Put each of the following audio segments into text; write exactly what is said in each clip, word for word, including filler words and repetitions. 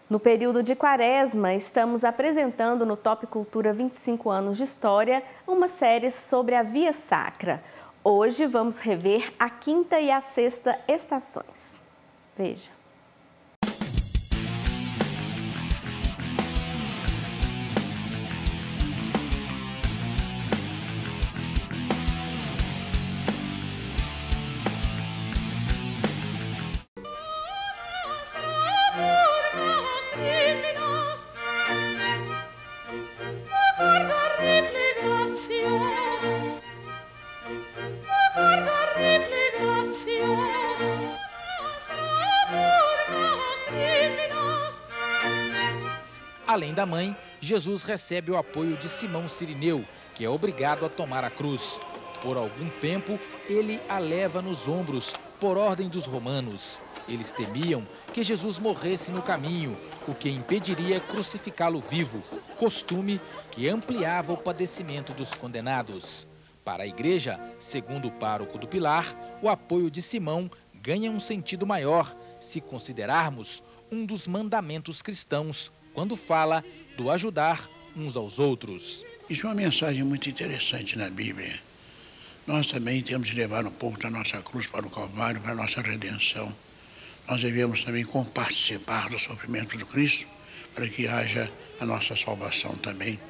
No período de Quaresma, estamos apresentando no Top Cultura vinte e cinco anos de História uma série sobre a Via Sacra. Hoje vamos rever a quinta e a sexta estações. Veja. Além da mãe, Jesus recebe o apoio de Simão Cirineu, que é obrigado a tomar a cruz. Por algum tempo, ele a leva nos ombros, por ordem dos romanos. Eles temiam que Jesus morresse no caminho, o que impediria crucificá-lo vivo, costume que ampliava o padecimento dos condenados. Para a igreja, segundo o pároco do Pilar, o apoio de Simão ganha um sentido maior, se considerarmos um dos mandamentos cristãos, quando fala do ajudar uns aos outros. Isso é uma mensagem muito interessante na Bíblia. Nós também temos de levar um pouco da nossa cruz para o Calvário, para a nossa redenção. Nós devemos também comparticipar do sofrimento do Cristo, para que haja a nossa salvação também.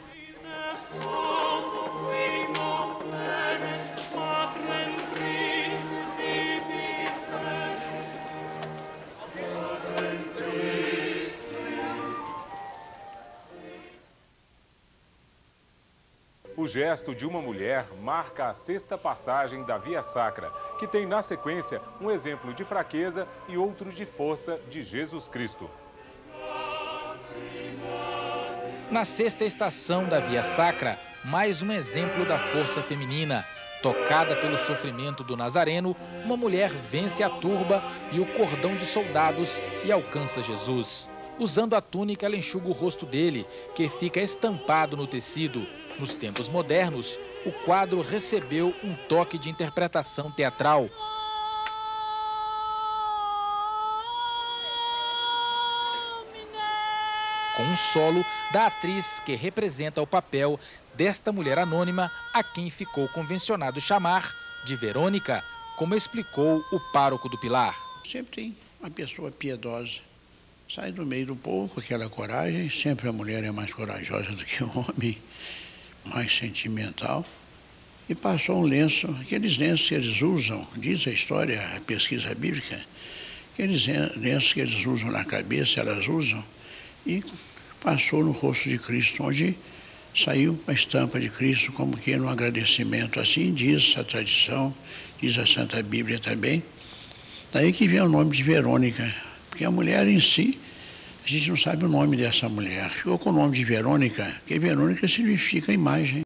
O gesto de uma mulher marca a sexta passagem da Via Sacra, que tem na sequência um exemplo de fraqueza e outros de força de Jesus Cristo. Na sexta estação da Via Sacra, mais um exemplo da força feminina. Tocada pelo sofrimento do Nazareno, uma mulher vence a turba e o cordão de soldados e alcança Jesus. Usando a túnica, ela enxuga o rosto dele, que fica estampado no tecido. Nos tempos modernos, o quadro recebeu um toque de interpretação teatral. Com um solo da atriz que representa o papel desta mulher anônima, a quem ficou convencionado chamar de Verônica, como explicou o pároco do Pilar. Sempre tem uma pessoa piedosa, sai do meio do povo com aquela coragem, sempre a mulher é mais corajosa do que o homem, mais sentimental, e passou um lenço, aqueles lenços que eles usam, diz a história, a pesquisa bíblica, aqueles lenços que eles usam na cabeça, elas usam, e passou no rosto de Cristo, onde saiu a estampa de Cristo, como que no agradecimento, assim diz a tradição, diz a Santa Bíblia também. Daí que vem o nome de Verônica, porque a mulher em si, a gente não sabe o nome dessa mulher. Ficou com o nome de Verônica, porque Verônica significa imagem.